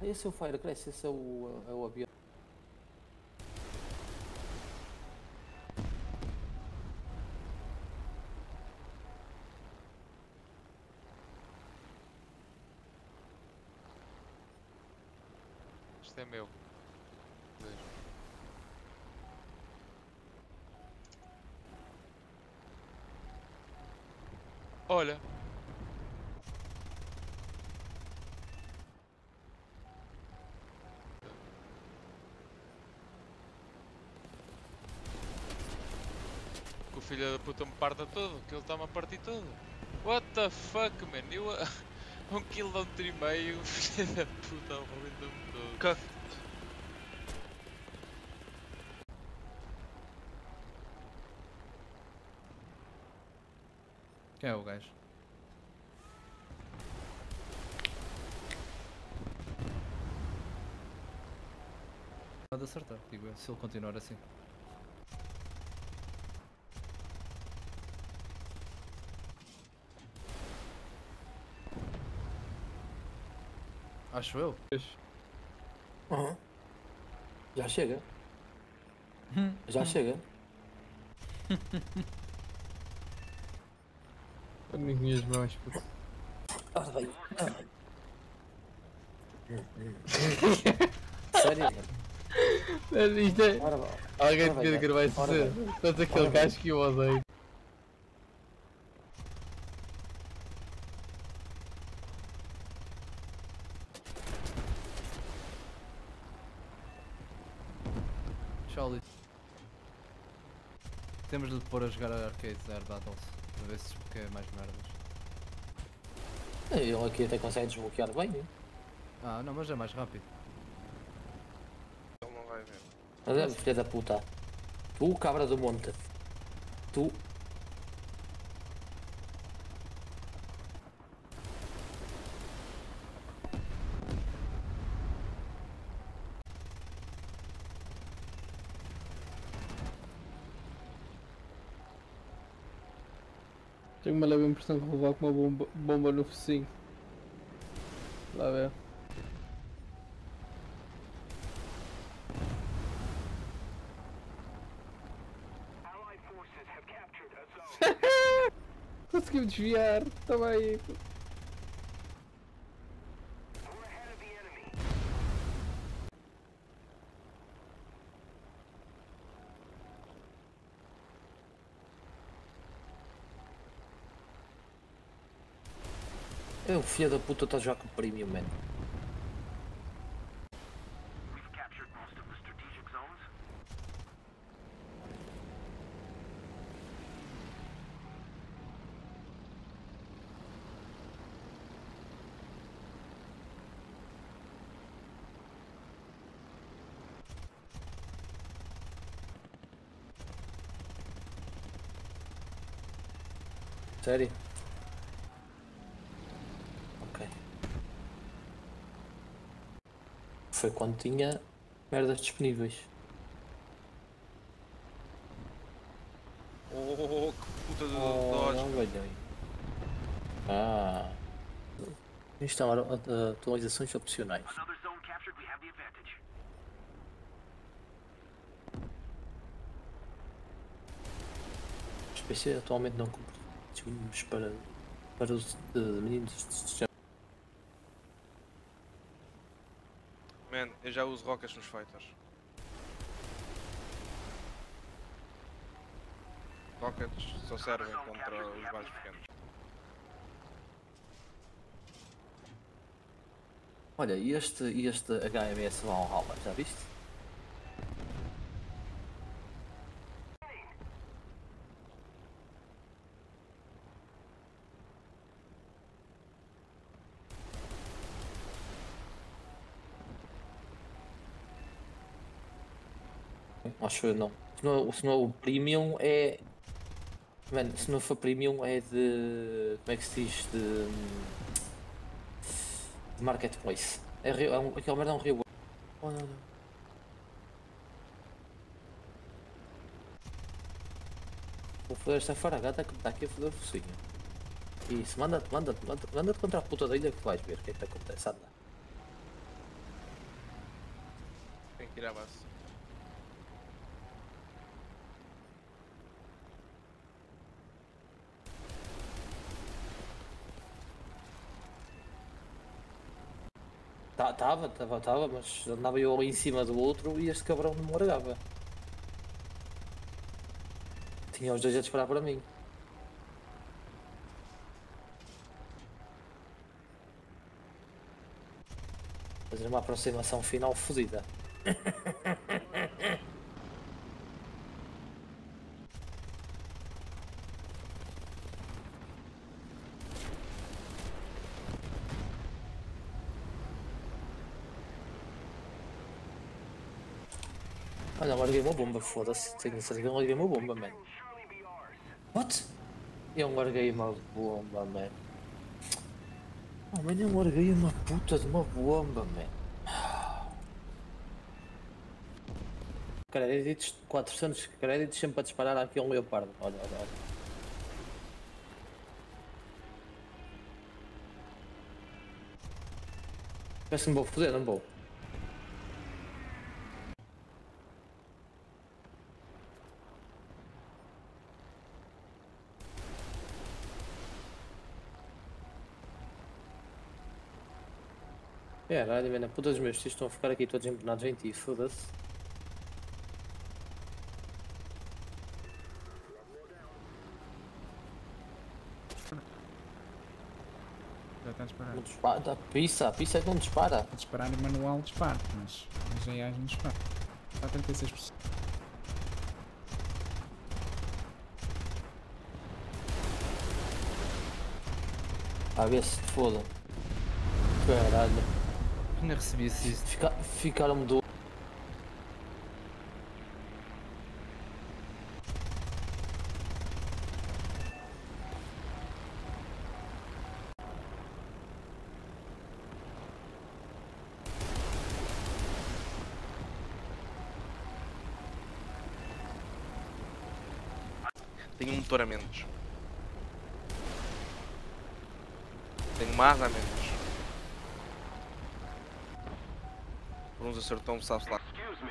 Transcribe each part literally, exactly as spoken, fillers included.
Esse é o Firecrest, esse é o, é o avião. Isto é meu. Olha. Que o filho da puta me parta todo, que ele está-me a partir todo. What the fuck, man? Eu a um quilómetro e meio, o filho da puta arrebentou-me todo. Cut. Quem é o gajo? Pode acertar, digo eu, se ele continuar assim. Acho eu. Uhum. Já chega. Já chega. As minhas mãos, puto. Ora bem. Sério, mano? Isto é... Ora bem. Alguém Ora devia bem, gravar isso. ora bem. Estás aquele Ora bem. gajo que eu odeio. Charlie. Temos de pôr a jogar a arcades Air Battles. Para ver se desbloqueia mais merdas. Ele aqui até consegue desbloquear bem, hein? Ah, não, mas é mais rápido. Ele não vai ver. Mas é, filha da puta. Tu, cabra do monte. Tu. Tenho uma leve impressão que vou levar com uma bomba, bomba no focinho. Lá ver. Consegui desviar, estava aí. É o filho da puta, está a jogar com o premium, man. Sério? Ok. Foi quando tinha merdas disponíveis. Oh, que puta de Oh, dodge, não meu. valhei. Ah. Instalar uh, atualizações opcionais. Os P C atualmente não compram disponíveis para, para os uh, meninos de sistema. Man, eu já uso rockets nos fighters. Rockets só servem contra os mais pequenos. Olha, e este, e este H M S Valhalla, já viste? Acho que não. Se não, se não o Premium é. Mano, se não for Premium é de. Como é que se diz? De. de Marketplace. É, rio- é um, aquele merda é um rio. Oh, não, não. Vou foder esta faragata que me está aqui a foder o focinho. Isso, manda-te, manda-te, manda-te manda contra a puta da ilha que tu vais ver o que é que te acontece. Anda. Ir à base. Tá, tava, tava, tava, mas andava eu ali em cima do outro e este cabrão não me largava. Tinha os dois a disparar para mim. Fazer uma aproximação final fodida. Olha, larguei uma bomba, foda-se. Tenho certeza que eu larguei uma bomba, man. What? Eu larguei uma bomba, man. Oh, man, eu larguei uma puta de uma bomba, man. Créditos, quatrocentos créditos sempre a disparar aqui um leopardo. Olha, olha, olha. Parece que me vou foder, não vou? É, olha, mano, puta dos meus tios estão a ficar aqui todos empenados em ti, foda-se. Já está a disparar. Não dispara, a pista, a pista é que não dispara. A disparar em manual disparo, mas mas em A I não dispara. Está a trinta e seis por cento. A ver se te foda. Caralho. Ainda recebi assist. Fica, ficaram-me do. Tenho um motor a menos. Tenho uma asa a menos. Por uns acertou-me, sabe-se lá.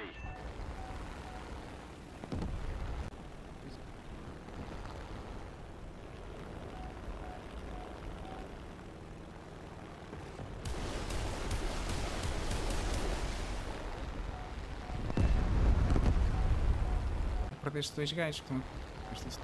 Perdeste dois gajos que estão aqui.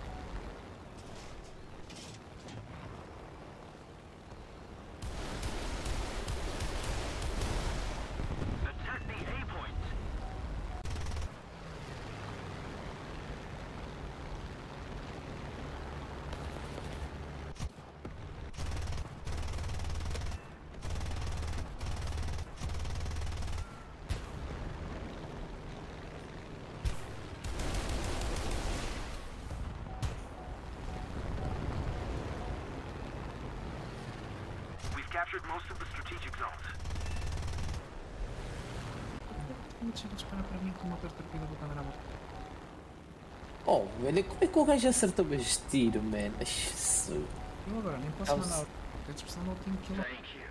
Captured most of the strategic zones. Como deixa de disparar para mim com o motor torpedo voltando na boca? Oh, velho, como é que o gajo acertou este tiro, man? Ai, Jesus. Eu agora nem posso Vamos. mandar a dispersão no último kill.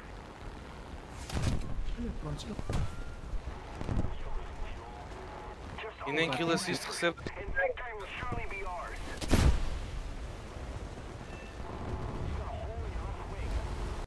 Olha, pronto, eu... E nem kill assist recebe.